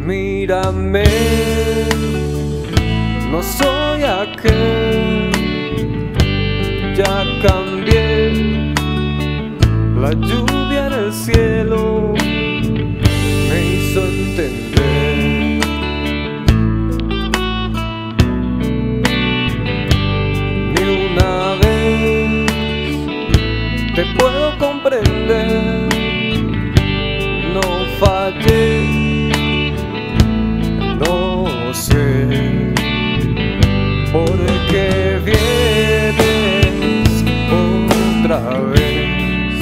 Mírame, no soy aquel, ya cambié. La lluvia en el cielo me hizo entender. Ni una vez te puedo comprender, no fallé. No sé por qué vienes otra vez.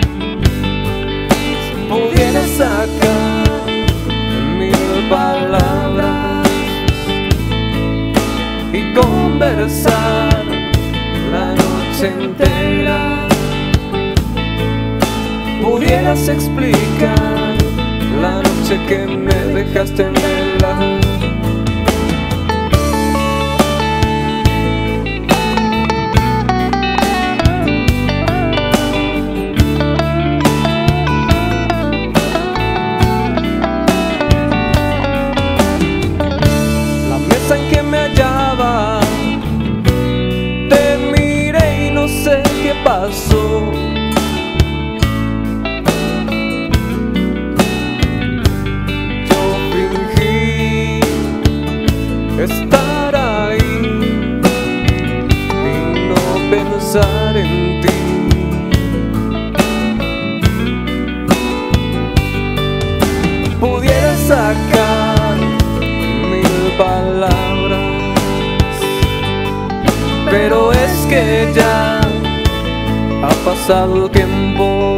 Si pudieras sacar 1000 palabras y conversar la noche entera, pudieras explicar la noche que me dejaste en vela. La mesa en que me hallaba, te miré y no sé qué pasó. Estar ahí y no pensar en ti. Pudiera sacar 1000 palabras, pero es que ya ha pasado el tiempo.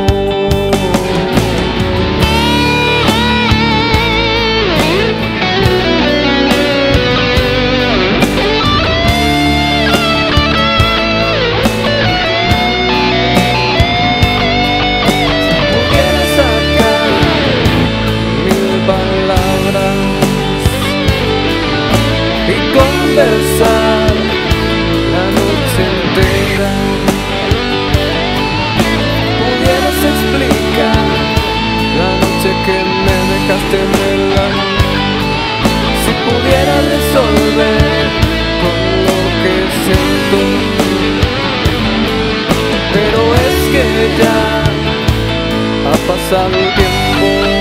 Conversar la noche entera, pudieras explicar la noche que me dejaste en vela. Si pudiera resolver con lo que siento, pero es que ya ha pasado el tiempo.